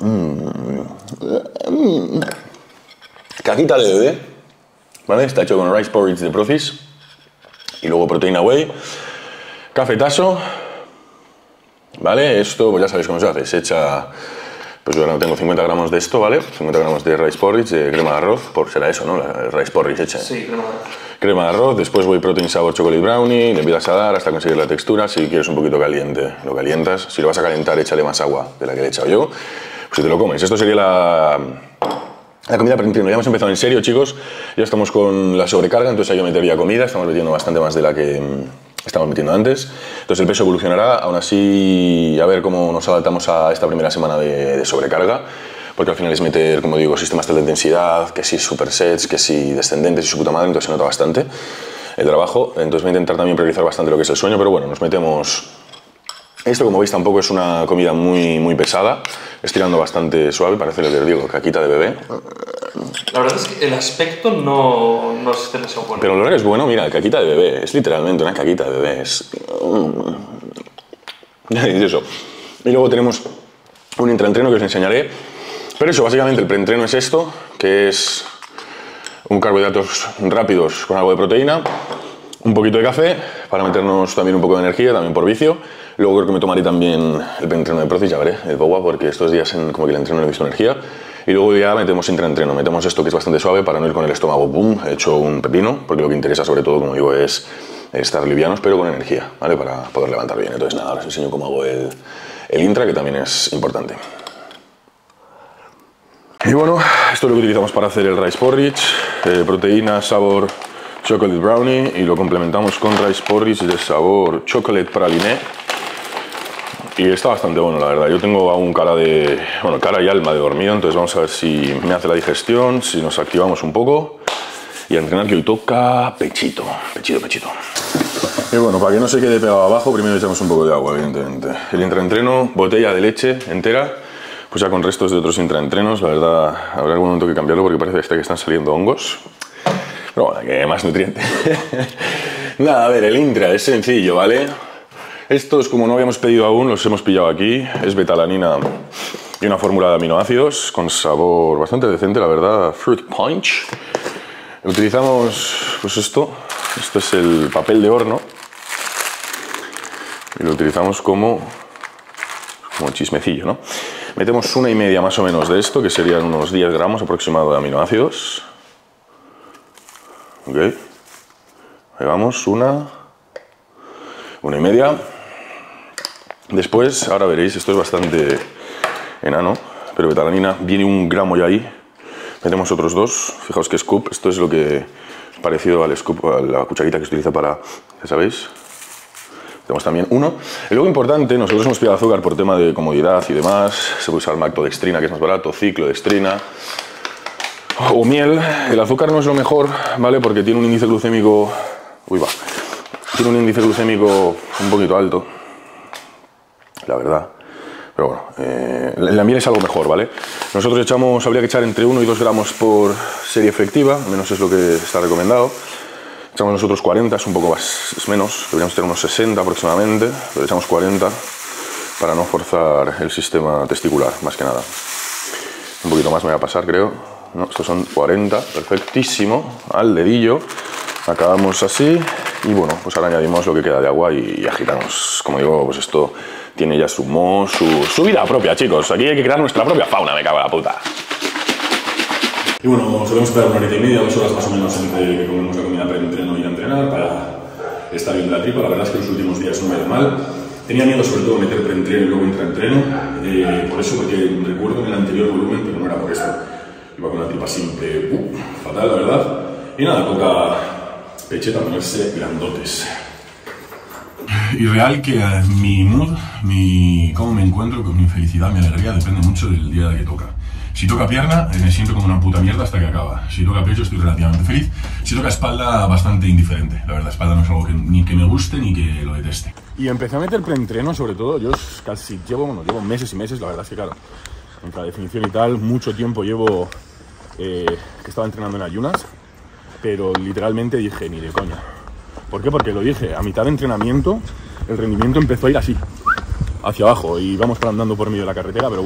Cajita de bebé, ¿vale? Está hecho con rice porridge de Procis. Y luego proteína whey. Cafetazo. ¿Vale? Esto, pues ya sabéis cómo se hace. Se echa, pues yo ahora tengo 50 gramos de esto, ¿vale? 50 gramos de rice porridge, de crema de arroz. Será eso, ¿no? El rice porridge hecha. Sí, crema de arroz. Crema de arroz, después whey protein sabor chocolate brownie, le empiezas a dar hasta conseguir la textura. Si quieres un poquito caliente, lo calientas. Si lo vas a calentar, échale más agua de la que le he echado yo. Pues si te lo comes. Esto sería la comida pre-entreno. Ya hemos empezado en serio, chicos. Ya estamos con la sobrecarga, entonces hay que meter ya comida. Estamos metiendo bastante más de la que estamos metiendo antes. Entonces el peso evolucionará. Aún así, a ver cómo nos adaptamos a esta primera semana de sobrecarga. Porque al final es meter, como digo, sistemas de densidad, que si supersets, que si descendentes y su puta madre, entonces se nota bastante el trabajo. Entonces voy a intentar también priorizar bastante lo que es el sueño, pero bueno, nos metemos. Esto, como veis, tampoco es una comida muy pesada. Es tirando bastante suave, parece lo que os digo, caquita de bebé. La verdad es que el aspecto no es demasiado bueno. Pero el olor es bueno, mira, caquita de bebé. Es literalmente una caquita de bebé. Es eso. Y luego tenemos un intraentreno que os enseñaré. Pero eso, básicamente el preentreno es esto, que es un carbohidratos rápidos con algo de proteína, un poquito de café para meternos también un poco de energía, también por vicio. Luego creo que me tomaré también el preentreno de Procis, ya veré, el Powa, porque estos días como que el entreno no he visto energía. Y luego ya metemos intraentreno, metemos esto que es bastante suave para no ir con el estómago, boom, hecho un pepino, porque lo que interesa sobre todo, como digo, es estar livianos pero con energía, ¿vale? Para poder levantar bien. Entonces nada, ahora os enseño cómo hago el intra, que también es importante. Y bueno, esto es lo que utilizamos para hacer el rice porridge, proteína, sabor chocolate brownie, y lo complementamos con rice porridge de sabor chocolate praliné. Y está bastante bueno, la verdad. Yo tengo aún cara y alma de dormido, entonces vamos a ver si me hace la digestión, si nos activamos un poco. Y a entrenar, que hoy toca pechito. Y bueno, para que no se quede pegado abajo, primero echamos un poco de agua, evidentemente. El intraentreno, botella de leche entera. Pues ya con restos de otros intraentrenos, la verdad, habrá algún momento que cambiarlo porque parece que están saliendo hongos. Pero bueno, que más nutriente. Nada, a ver, el intra es sencillo, ¿vale? Estos, como no habíamos pedido aún, los hemos pillado aquí. Es betalanina y una fórmula de aminoácidos con sabor bastante decente, la verdad. Fruit punch. Utilizamos, pues esto es el papel de horno. Y lo utilizamos como chismecillo, ¿no? Metemos 1,5 más o menos de esto, que serían unos 10 gramos aproximadamente de aminoácidos. Ok. Ahí vamos, 1,5. Después, ahora veréis, esto es bastante enano, pero betalanina, viene 1 gramo ya ahí. Metemos otros 2. Fijaos que scoop, esto es lo que es parecido al scoop, a la cucharita que se utiliza para, ya sabéis. Tenemos también 1. Y luego importante, nosotros hemos pillado azúcar por tema de comodidad y demás. Se puede usar maltodextrina, que es más barato, ciclodextrina o miel. El azúcar no es lo mejor, ¿vale? Porque tiene un índice glucémico... Tiene un índice glucémico un poquito alto, la verdad. Pero bueno, la miel es algo mejor, ¿vale? Nosotros habría que echar entre 1 y 2 gramos por serie efectiva, al menos es lo que está recomendado. Echamos nosotros 40, es un poco más, es menos, deberíamos tener unos 60 aproximadamente, pero echamos 40 para no forzar el sistema testicular, más que nada. Un poquito más me va a pasar, creo. No, estos son 40, perfectísimo, al dedillo. Acabamos así y bueno, pues ahora añadimos lo que queda de agua y agitamos. Como digo, pues esto tiene ya su moho, su vida propia, chicos. Aquí hay que crear nuestra propia fauna, me cago en la puta. Y bueno, solemos esperar 1 horita y media, 2 horas más o menos entre que comemos la comida pre-entreno y a entrenar para estar bien de la tripa. La verdad es que los últimos días no me ha ido mal. Tenía miedo sobre todo de meter pre-entreno y luego intraentreno. Por eso, porque recuerdo en el anterior volumen, pero no era por esto. Iba con la tripa siempre fatal, la verdad. Y nada, toca pecheta ponerse grandotes. Y real que mi mood, cómo me encuentro, con mi felicidad, mi alegría, depende mucho del día que toca. Si toca pierna, me siento como una puta mierda hasta que acaba. Si toca pecho, estoy relativamente feliz. Si toca espalda, bastante indiferente. La verdad, espalda no es algo que ni que me guste ni que lo deteste. Y empecé a meter preentreno, sobre todo. Yo casi llevo meses y meses, la verdad es que claro, en cada definición y tal, mucho tiempo llevo que estaba entrenando en ayunas, pero literalmente dije, ni de coña. ¿Por qué? Porque lo dije, a mitad de entrenamiento, el rendimiento empezó a ir así, hacia abajo, y vamos andando por medio de la carretera, pero bueno,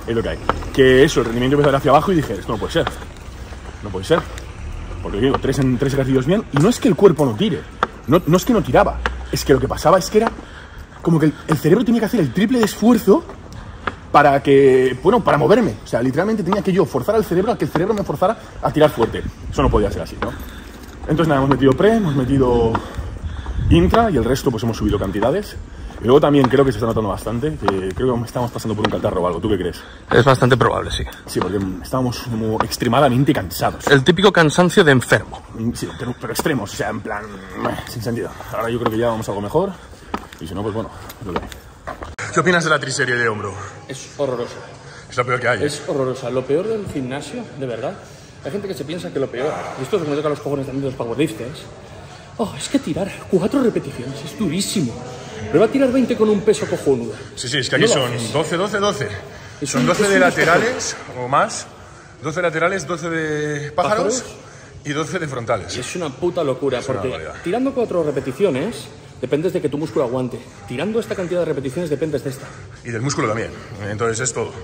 Es lo que hay. Que eso, el rendimiento empezó a ir hacia abajo y dije, esto no puede ser. No puede ser. Porque digo, tres ejercicios bien. Y no es que el cuerpo no tire. No es que no tiraba. Es que lo que pasaba es que era como que el cerebro tenía que hacer el triple de esfuerzo para que, bueno, para moverme. O sea, literalmente tenía que yo forzar al cerebro a que el cerebro me forzara a tirar fuerte. Eso no podía ser así, ¿no? Entonces nada, hemos metido pre, hemos metido intra y el resto pues hemos subido cantidades. Y luego también creo que se está notando bastante, que creo que estamos pasando por un catarro o algo. ¿Tú qué crees? Es bastante probable, sí. Sí, porque estábamos como extremadamente cansados. El típico cansancio de enfermo. Sí, pero extremos, o sea, en plan, sin sentido. Ahora yo creo que ya vamos a algo mejor. Y si no, pues bueno, es lo que hay. ¿Qué opinas de la triserie de hombro? Es horrorosa. Es lo peor que hay. Es horrorosa. Lo peor del gimnasio, de verdad. Hay gente que se piensa que lo peor, y esto es lo que me toca a los cojones también de los powerlifters, es que tirar 4 repeticiones es durísimo. Pero va a tirar 20 con un peso cojonudo. Sí, es que aquí son 12. Son 12 de laterales o más. 12 laterales, 12 de pájaros y 12 de frontales. Y es una puta locura, porque tirando 4 repeticiones dependes de que tu músculo aguante. Tirando esta cantidad de repeticiones dependes de esta. Y del músculo también. Entonces es todo.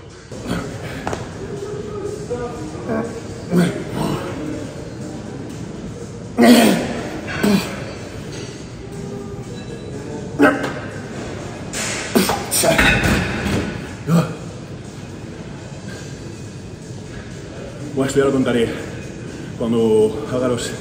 Bueno, esto ya lo contaré cuando haga los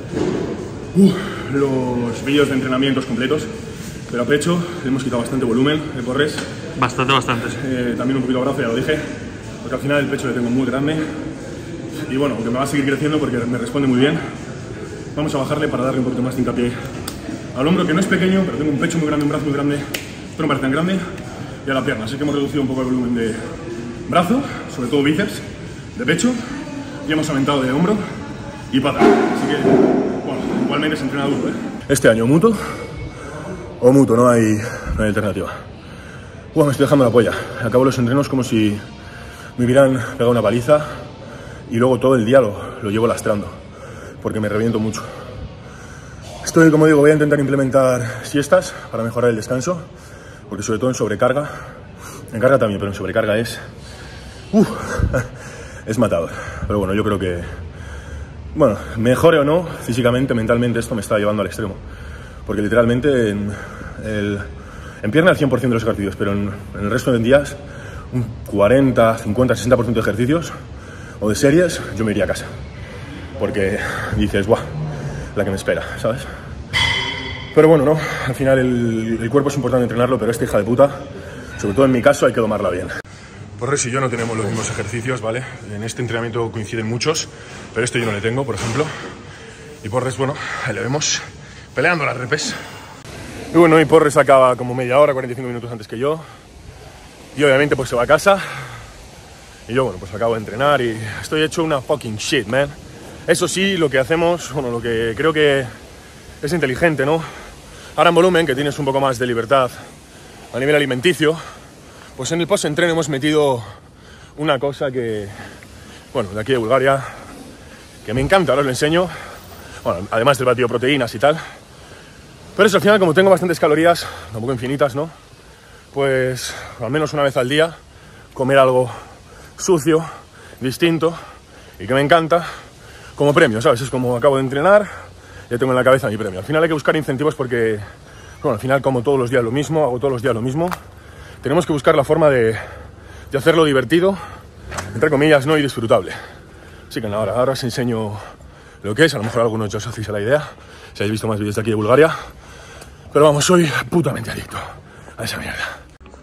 vídeos de entrenamientos completos, pero a pecho le hemos quitado bastante volumen de porres. Bastante. También un poquito de brazo, ya lo dije, porque al final el pecho le tengo muy grande y bueno, aunque me va a seguir creciendo porque me responde muy bien, vamos a bajarle para darle un poquito más de hincapié al hombro, que no es pequeño, pero tengo un pecho muy grande, un brazo muy grande, esto no parece tan grande, y a la pierna, así que hemos reducido un poco el volumen de brazo, sobre todo bíceps, de pecho, y hemos aumentado de hombro y pata, así que, bueno, igualmente se entrena duro, ¿eh? Este año muto o muto, no hay alternativa. Bueno, me estoy dejando la polla, acabo los entrenos como si me hubieran pegado una paliza y luego todo el día lo llevo lastrando, porque me reviento mucho. Estoy, como digo, voy a intentar implementar siestas para mejorar el descanso, porque sobre todo en sobrecarga, en carga también, pero en sobrecarga es matador. Pero bueno, yo creo que, bueno, mejore o no, físicamente, mentalmente, esto me está llevando al extremo, porque literalmente en pierna el 100% de los ejercicios, pero en el resto de días un 40, 50, 60% de ejercicios o de series, yo me iría a casa, porque dices, ¡buah! La que me espera, ¿sabes? Pero bueno, no, al final el cuerpo es importante entrenarlo, pero esta hija de puta, sobre todo en mi caso, hay que domarla bien. Porres y yo no tenemos los mismos ejercicios, ¿vale? En este entrenamiento coinciden muchos, pero este yo no le tengo, por ejemplo. Y Porres, bueno, ahí le vemos peleando las repes. Y bueno, y Porres acaba como media hora, 45 minutos antes que yo. Y obviamente pues se va a casa. Y yo, bueno, pues acabo de entrenar y estoy hecho una fucking shit, man. Eso sí, lo que hacemos, bueno, lo que creo que es inteligente, ¿no? Ahora en volumen, que tienes un poco más de libertad a nivel alimenticio, pues en el post-entreno hemos metido una cosa que, bueno, de aquí de Bulgaria, que me encanta, ahora os lo enseño. Bueno, además del batido de proteínas y tal. Pero eso, al final, como tengo bastantes calorías, tampoco infinitas, ¿no? Pues al menos una vez al día, comer algo sucio, distinto y que me encanta, como premio, ¿sabes? Es como acabo de entrenar, ya tengo en la cabeza mi premio. Al final hay que buscar incentivos porque, bueno, al final como todos los días lo mismo, hago todos los días lo mismo. Tenemos que buscar la forma de hacerlo divertido, entre comillas, ¿no? Y disfrutable. Así que nada, ahora os enseño lo que es, a lo mejor algunos ya os hacéis a la idea, si habéis visto más vídeos de aquí de Bulgaria. Pero vamos, soy putamente adicto a esa mierda.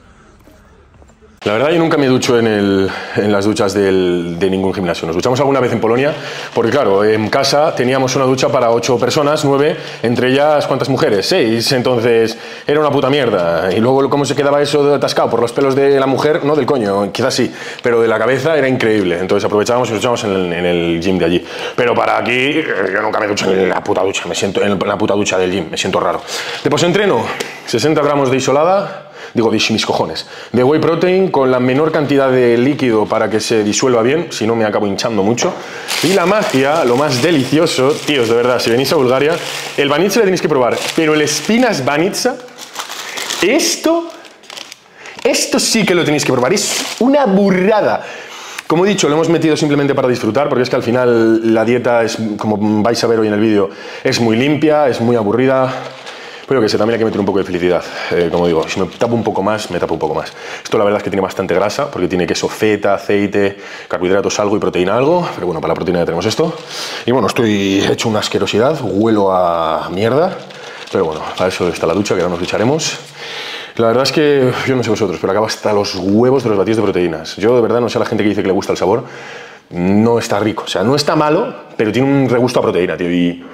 La verdad, yo nunca me ducho en las duchas de ningún gimnasio. Nos duchamos alguna vez en Polonia, porque claro, en casa teníamos una ducha para 8 personas, 9, entre ellas, ¿cuántas mujeres? 6, entonces era una puta mierda. Y luego cómo se quedaba eso atascado por los pelos de la mujer, no del coño, quizás sí, pero de la cabeza era increíble. Entonces aprovechábamos y nos duchábamos en el gym de allí. Pero para aquí, yo nunca me ducho en la puta ducha, me siento en la puta ducha del gym, me siento raro. De post-entreno, 60 gramos de isolada, digo, de mis cojones, de whey protein con la menor cantidad de líquido para que se disuelva bien, si no me acabo hinchando mucho. Y la magia, lo más delicioso, tíos, de verdad, si venís a Bulgaria, el banitsa le tenéis que probar, pero el espinas banitsa, esto, Esto sí que lo tenéis que probar, es una burrada. Como he dicho, lo hemos metido simplemente para disfrutar, porque es que al final la dieta es, como vais a ver hoy en el vídeo, es muy limpia, es muy aburrida. Pero que sé, también hay que meter un poco de felicidad. Como digo, si me tapo un poco más, me tapo un poco más. Esto la verdad es que tiene bastante grasa, porque tiene queso feta, aceite, carbohidratos algo y proteína algo. Pero bueno, para la proteína ya tenemos esto. Y bueno, estoy hecho una asquerosidad, huelo a mierda. Pero bueno, para eso está la ducha, que ahora nos ducharemos. La verdad es que yo no sé vosotros, pero acabo hasta los huevos de los batidos de proteínas. Yo de verdad no sé a la gente que dice que le gusta el sabor. No está rico, o sea, no está malo, pero tiene un regusto a proteína, tío. Y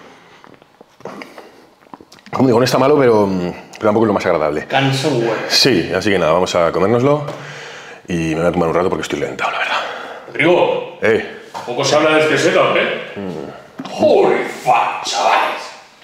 como digo, no está malo, pero tampoco es lo más agradable. Cansa un huevo. Sí, así que nada, vamos a comérnoslo. Y me voy a tomar un rato porque estoy lentado, la verdad. Rodrigo, poco se habla de este setup, ¡Holy fuck, chavales!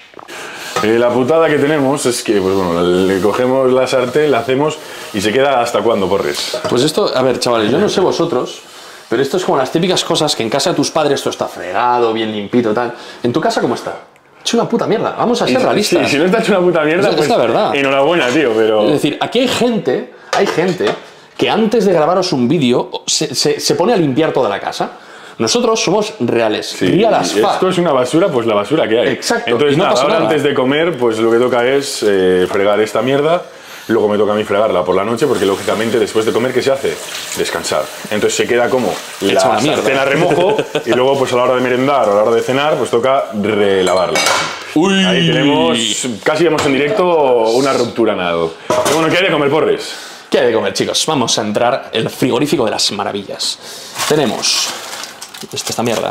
La putada que tenemos es que, pues bueno, le cogemos la sartén, la hacemos y se queda hasta cuándo, Porres. Pues esto, a ver, chavales, yo no sé vosotros, pero esto es como las típicas cosas que en casa de tus padres esto está fregado, bien limpito, tal. ¿En tu casa cómo está? Es una puta mierda, vamos a ser realistas. Sí, si no está hecho una puta mierda, es pues la verdad. Enhorabuena, tío, pero... Es decir, aquí hay gente que antes de grabaros un vídeo se pone a limpiar toda la casa. Nosotros somos reales, Sí, real as fuck. esto es una basura, pues la basura que hay. Exacto, Entonces, y no nada, pasa ahora nada. antes de comer, pues lo que toca es fregar esta mierda. Luego me toca a mí fregarla por la noche, porque lógicamente después de comer, ¿qué se hace? Descansar. Entonces se queda como Hecha una la mierda. sartén a remojo y luego pues a la hora de merendar o a la hora de cenar, pues toca relavarla. Uy. Ahí tenemos, casi vemos en directo una ruptura anal. Pero bueno, ¿qué hay de comer, Porres? ¿Qué hay de comer, chicos? Vamos a entrar el frigorífico de las maravillas. Tenemos esta mierda.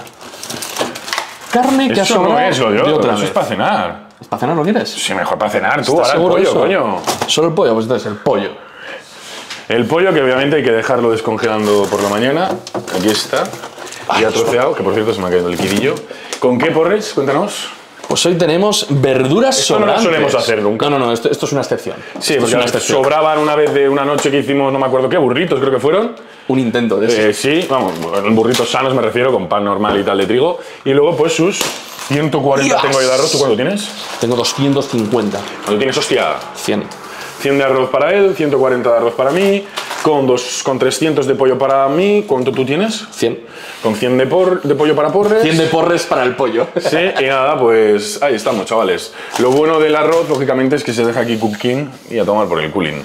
Carne que ha Eso no sobrado es, yo, de otra eso vez. es para cenar. ¿Para cenar lo quieres? Sí, mejor para cenar, tú, ¿Estás ahora el seguro de pollo, eso? coño. ¿Solo el pollo? Pues entonces el pollo. El pollo, que obviamente hay que dejarlo descongelando por la mañana. Aquí está. Ya troceado, que por cierto se me ha caído el liquidillo. ¿Con qué, Porres? Cuéntanos. Pues hoy tenemos verduras Esto no lo sobrantes. solemos hacer nunca. No, esto es una excepción. Sí, Esto es porque una excepción. sobraban una vez de una noche que hicimos, no me acuerdo qué, burritos creo que fueron. Un intento de eso. Sí, vamos, burritos sanos me refiero, con pan normal y tal de trigo. Y luego pues sus 140 Dios. tengo yo de arroz. ¿Tú cuánto tienes? Tengo 250. ¿Cuánto tienes, hostia? 100. 100 de arroz para él, 140 de arroz para mí, con 300 de pollo para mí. ¿Cuánto tú tienes? 100. Con 100 de pollo para Porres. 100 de porres para el pollo. Sí, y nada, pues ahí estamos, chavales. Lo bueno del arroz, lógicamente, es que se deja aquí cooking y a tomar por el cooling.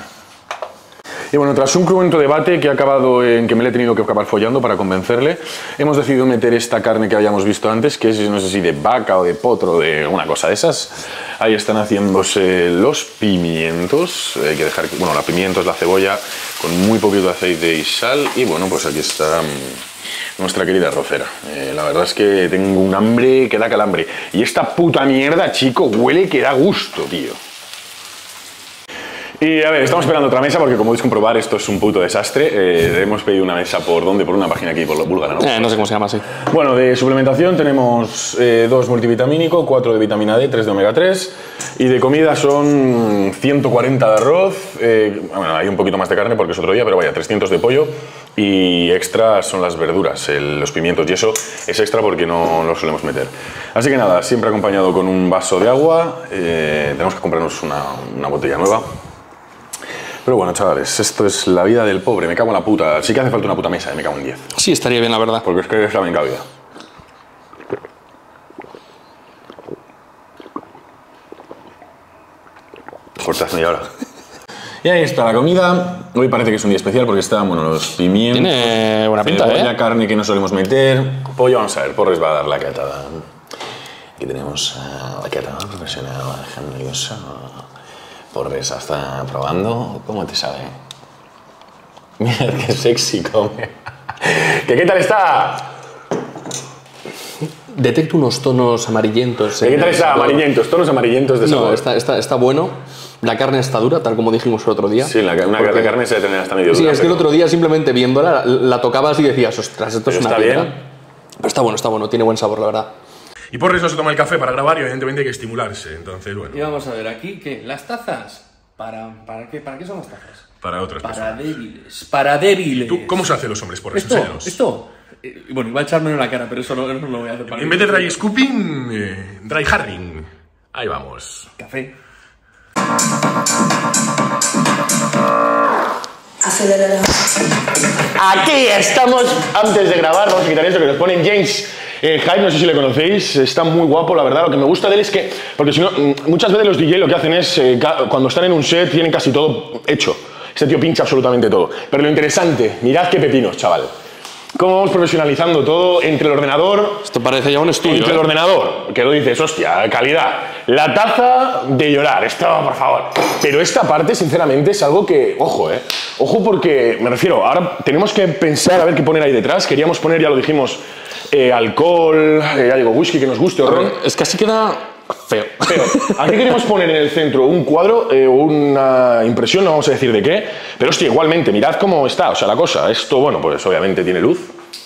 Y bueno, tras un cruento debate que ha acabado en que me le he tenido que acabar follando para convencerle, hemos decidido meter esta carne que habíamos visto antes, que es, no sé si de vaca o de potro, de una cosa de esas. Ahí están haciéndose los pimientos. Hay que dejar, bueno, los pimientos, la cebolla, con muy poquito de aceite y sal. Y bueno, pues aquí está nuestra querida arrocera. La verdad es que tengo un hambre que da calambre. Y esta puta mierda, chico, huele que da gusto, tío. Y a ver, estamos esperando otra mesa porque, como podéis comprobar, esto es un puto desastre. Hemos pedido una mesa por ¿dónde? Por una página aquí, por Búlgara, ¿no? No sé cómo se llama así. Bueno, de suplementación tenemos 2 multivitamínico, 4 de vitamina D, 3 de omega 3. Y de comida son 140 de arroz. Bueno, hay un poquito más de carne porque es otro día, pero vaya, 300 de pollo. Y extra son las verduras, los pimientos. Y eso es extra porque no lo solemos meter. Así que nada, siempre acompañado con un vaso de agua. Tenemos que comprarnos una botella nueva. Pero bueno, chavales, esto es la vida del pobre, me cago en la puta. Sí que hace falta una puta mesa, me cago en 10. Sí, estaría bien, la verdad. Porque es que es la única vida. Cortad media hora. Y ahí está la comida. Hoy parece que es un día especial porque están, bueno, los pimientos. Tiene buena pinta, cebolla, carne que no solemos meter. Pollo, vamos a ver, Porres va a dar la catada. Aquí tenemos la catada profesional, generosa. Porres está probando. ¿Cómo te sabe? Mira qué sexy come. ¿Qué tal está? Detecto unos tonos amarillentos. ¿Qué tal está? Amarillentos, tonos amarillentos de No, sabor. está bueno. La carne está dura, tal como dijimos el otro día. Sí, una carne se debe tener hasta medio Sí, dura, es que el pero- otro día simplemente viéndola, la tocabas y decías, ostras, esto es Pero una está piedra. bien. Pero está bueno, tiene buen sabor, la verdad. Y Porres no se toma el café para grabar y evidentemente hay que estimularse. Entonces, bueno, Y vamos a ver, aquí, ¿qué? ¿Las tazas? ¿Para qué son las tazas? para otras personas. Para débiles. ¿Tú cómo se hacen los hombres, Porres? Enséñanos. Esto. Bueno, iba a echarme en la cara, pero eso no lo voy a hacer. Para En vez de dry scooping, dry harring. Ahí vamos. Café. Aquí estamos, antes de grabar, vamos a quitar esto que nos ponen James Hype, no sé si le conocéis, está muy guapo, la verdad. Lo que me gusta de él es que, porque si no, muchas veces los DJ lo que hacen es, cuando están en un set, tienen casi todo hecho. Este tío pincha absolutamente todo. Pero lo interesante, mirad qué pepinos, chaval. Cómo vamos profesionalizando todo entre el ordenador... Esto parece ya un estudio. Entre el ordenador, que lo dices, hostia, calidad. La taza de llorar, esto, por favor. Pero esta parte, sinceramente, es algo que... Ojo, Ojo porque, me refiero, ahora tenemos que pensar a ver qué poner ahí detrás. Queríamos poner, ya lo dijimos, alcohol, ya digo, whisky que nos guste, o ron. Es que así queda... Feo. Aquí queremos poner en el centro un cuadro o una impresión, no vamos a decir de qué, pero hostia, igualmente, mirad cómo está, o sea, la cosa. Esto, bueno, pues obviamente tiene luz.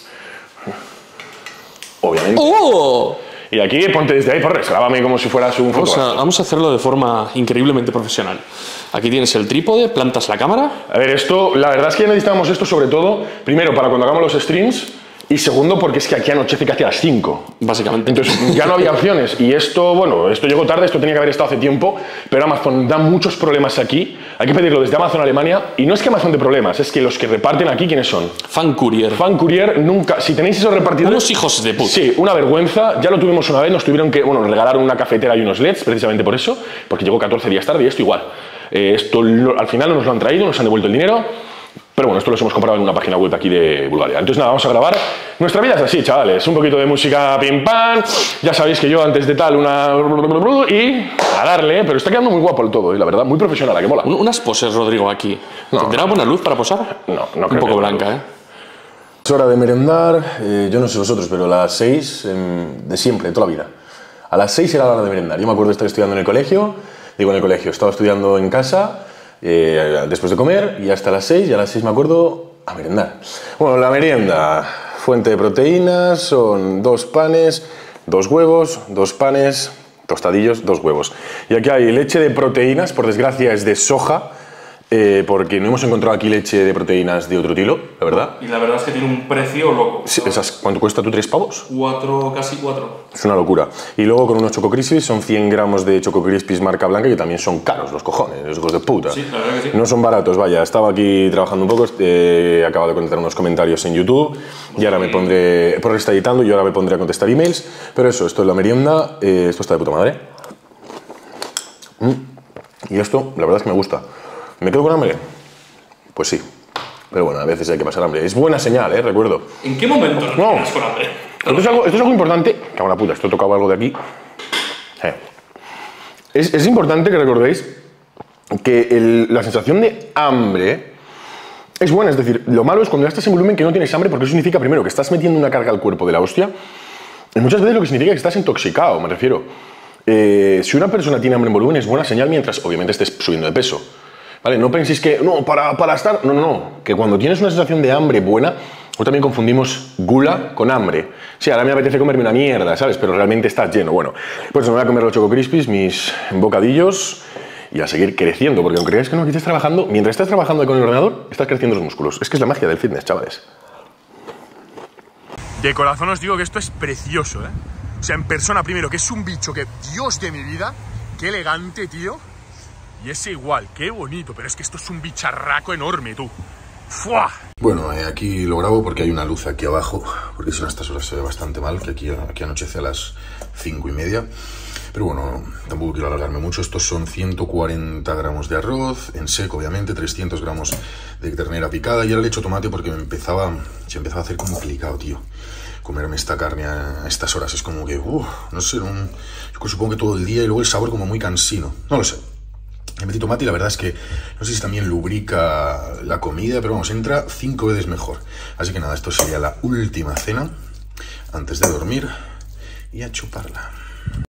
Obviamente. ¡Oh! Y aquí, ponte desde ahí, porres, grábame como si fueras un fotógrafo. Vamos a hacerlo de forma increíblemente profesional. Aquí tienes el trípode, plantas la cámara. A ver, esto, la verdad es que necesitamos esto sobre todo, primero, para cuando hagamos los streams, y segundo, porque es que aquí anochece casi a las 5. Básicamente. Entonces ya no había opciones. Y esto, bueno, esto llegó tarde, esto tenía que haber estado hace tiempo, pero Amazon da muchos problemas aquí. Hay que pedirlo desde Amazon Alemania. Y no es que Amazon dé problemas, es que los que reparten aquí, ¿quiénes son? Fan Courier. Fan Courier, nunca. Si tenéis esos repartidores... Unos hijos de puta. Sí, una vergüenza. Ya lo tuvimos una vez, nos tuvieron que... Bueno, nos regalaron una cafetera y unos LEDs, precisamente por eso, porque llegó 14 días tarde y esto igual. Al final no nos lo han traído, nos han devuelto el dinero. Pero bueno, esto lo hemos comprado en una página web aquí de Bulgaria. Entonces nada, vamos a grabar. Nuestra vida es así, chavales. Un poquito de música pim pam. Ya sabéis que yo antes de tal una... Y a darle, pero está quedando muy guapo el todo, la verdad. Muy profesional, que mola. Unas poses, Rodrigo, aquí. No. ¿Tendrá buena luz para posar? No creo. Un poco blanca, Es hora de merendar. Yo no sé vosotros, pero a las 6, de siempre, de toda la vida. A las 6 era la hora de merendar. Yo me acuerdo de estar estudiando en el colegio. Estaba estudiando en casa... después de comer y hasta las 6, y a las 6 me acuerdo a merendar. Bueno, la merienda, fuente de proteínas, son 2 panes, 2 huevos, 2 panes, tostadillos, 2 huevos. Y aquí hay leche de proteínas, por desgracia es de soja, porque no hemos encontrado aquí leche de proteínas de otro estilo, la verdad. Y la verdad es que tiene un precio loco. Sí, ¿cuánto cuesta tú? ¿3 pavos? 4, casi 4. Es una locura. Y luego con unos Choco Crispies, son 100 gramos de Choco Crispies marca blanca, que también son caros, los cojones, los hijos de puta. Sí, la verdad que sí. No son baratos, vaya. Estaba aquí trabajando un poco, acabo de contestar unos comentarios en YouTube, y ahora me pondré, por está editando, y ahora me pondré a contestar emails. Pero eso, esto es la merienda, esto está de puta madre. Y esto, la verdad es que me gusta. ¿Me quedo con hambre? Pues sí. Pero bueno, a veces hay que pasar hambre. Es buena señal, recuerdo. ¿En qué momento no te quedas con hambre? Esto es algo importante. Cago en la puta, esto tocaba algo de aquí. Es importante que recordéis que la sensación de hambre es buena. Es decir, lo malo es cuando ya estás en volumen que no tienes hambre, porque eso significa, primero, que estás metiendo una carga al cuerpo de la hostia. Y muchas veces lo que significa que estás intoxicado, me refiero. Si una persona tiene hambre en volumen es buena señal mientras, obviamente, estés subiendo de peso. ¿Vale? No penséis que, no, para estar... No. Que cuando tienes una sensación de hambre buena, o también confundimos gula con hambre. Sí, ahora me apetece comerme una mierda, ¿sabes? Pero realmente estás lleno. Bueno, pues me voy a comer los Choco Crispies, mis bocadillos, y a seguir creciendo. Porque aunque creáis que no, aquí estás trabajando, mientras estás trabajando con el ordenador, estás creciendo los músculos. Es que es la magia del fitness, chavales. De corazón os digo que esto es precioso, O sea, en persona primero, que es un bicho que... Dios de mi vida, qué elegante, tío. Y ese igual, qué bonito, pero es que esto es un bicharraco enorme, tú. ¡Fua! Bueno, aquí lo grabo porque hay una luz aquí abajo, porque si no a estas horas se ve bastante mal, que aquí anochece a las 5:30. Pero bueno, tampoco quiero alargarme mucho. Estos son 140 gramos de arroz, en seco obviamente, 300 gramos de ternera picada. Y ahora le echo tomate porque se empezaba a hacer complicado, tío. Comerme esta carne a estas horas es como que, no sé, yo supongo que todo el día, y luego el sabor como muy cansino. No lo sé. Le metí tomate y la verdad es que no sé si también lubrica la comida, pero vamos, entra 5 veces mejor. Así que nada, esto sería la última cena antes de dormir y a chuparla.